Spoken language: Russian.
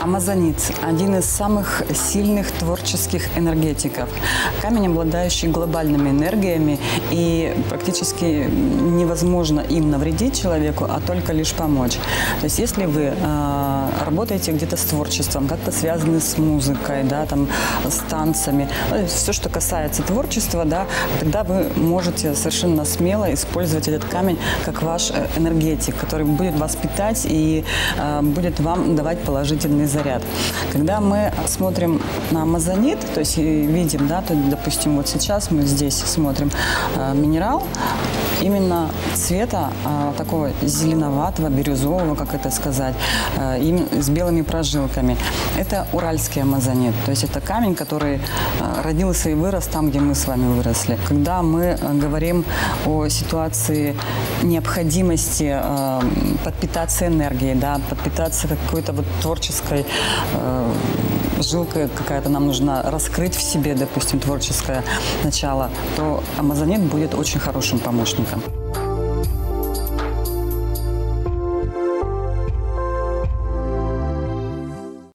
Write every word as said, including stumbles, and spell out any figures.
Амазонит – один из самых сильных творческих энергетиков. Камень, обладающий глобальными энергиями, и практически невозможно им навредить человеку, а только лишь помочь. То есть если вы э, работаете где-то с творчеством, как-то связаны с музыкой, да, там, с танцами, все, что касается творчества, да, тогда вы можете совершенно смело использовать этот камень как ваш энергетик, который будет вас питать и э, будет вам давать положительный заряд. Когда мы смотрим на амазонит, то есть видим, да, то, допустим, вот сейчас мы здесь смотрим э, минерал именно цвета э, такого зеленоватого, бирюзового, как это сказать, э, именно с белыми прожилками. Это уральский амазонит, то есть это камень, который э, родился и вырос там, где мы с вами выросли. Когда мы э, говорим о ситуации необходимости э, подпитаться энергией, да, подпитаться какой-то вот творческой э, жилкой, какая-то нам нужна раскрыть в себе, допустим, творческое начало, то амазонит будет очень хорошим помощником.